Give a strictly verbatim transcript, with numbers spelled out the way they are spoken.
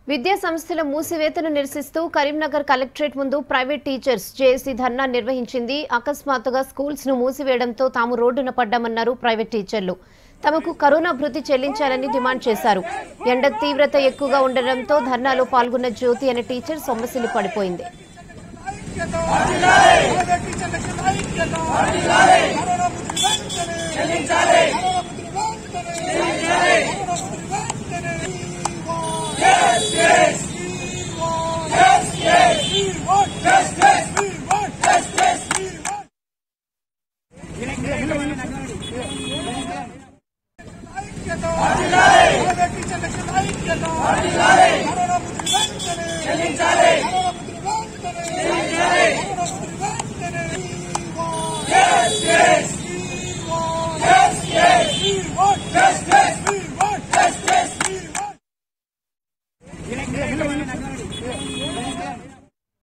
విద్యా సంస్థల మూసివేతను నిరసిస్తూ కరీంనగర్ కలెక్టరేట్ ముందు ప్రైవేట్ టీచర్స్ జేఏసీ ధర్నా నిర్వహించింది. అకస్మాత్తుగా స్కూల్స్ ను మూసివేయడంతో తాము రోడ్డున పడ్డామన్నారు ప్రైవేట్ టీచర్లు. తమకు కరోనా భృతి చెల్లించాలని డిమాండ్ చేశారు. ఎండ తీవ్రత ఎక్కువగా ఉండడంతో ధర్నాలో పాల్గొన్న జ్యోతి అనే టీచర్ సొమ్మసిల్లి పడిపోయింది. Yes, yes, we want. Yes, yes, we want. Yes, yes, we want. Yes, yes, we want. Yes, yes, we want. Yes, yes, we want. Yes, yes, we want. Yes, yes, we want.